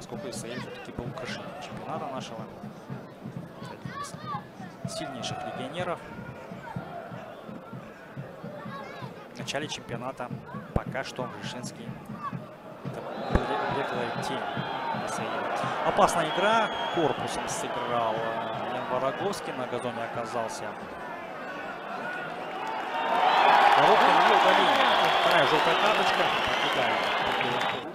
поскольку ИСЛ все-таки был украшением чемпионата нашего. Один из сильнейших легионеров. В начале чемпионата пока что Вышинский. Это блеклая тень ИСЛ. Опасная игра. Корпусом сыграл Ян Вороговский. На газоне оказался. Вторая желтая карточка. Покидает